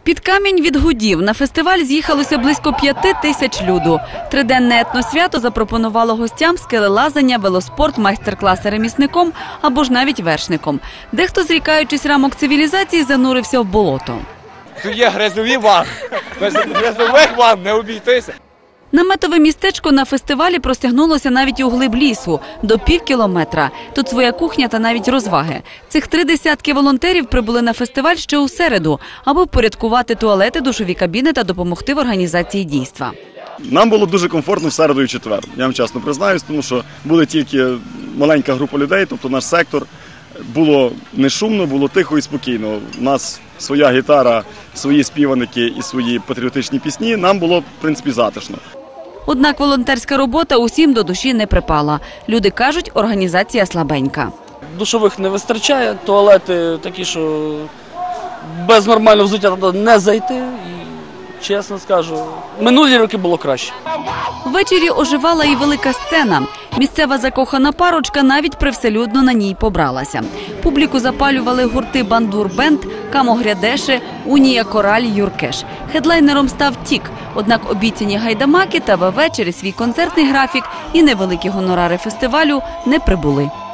Під камінь від гудів на фестиваль з'їхалося близько 5 тисяч люду. Триденне етносвято запропонувало гостям скелелазання, велоспорт, майстер-класи ремісником або ж навіть вершником. Дехто, зрікаючись рамок цивілізації, занурився в болото. Тут є грязові ванни. Без грязових ванн не обійтися. Наметове містечко на фестивалі простягнулося навіть у глиб лісу – до півкілометра. Тут своя кухня та навіть розваги. Цих 30 волонтерів прибули на фестиваль ще у середу, аби впорядкувати туалети, душові кабіни та допомогти в організації дійства. Нам було дуже комфортно в середу і четвер. Я вам чесно признаюсь, тому що були тільки маленька група людей, тобто наш сектор. Було не шумно, було тихо і спокійно. У нас своя гітара, свої співаники і свої патріотичні пісні. Нам було, в принципі, затишно. Однак волонтерська робота усім до душі не припала. Люди кажуть, організація слабенька. Душових не вистачає, туалети такі, що без нормального взуття не зайти. І, чесно скажу, минулі роки було краще. Ввечері оживала і велика сцена. Місцева закохана парочка навіть привселюдно на ній побралася. Публіку запалювали гурти «Бандур-бенд», «Камо-грядеши», «Унія Кораль», «Юркеш». Хедлайнером став «Тік». Однак обіцяні гайдамаки та ВВ через свій концертний графік і невеликі гонорари фестивалю не прибули.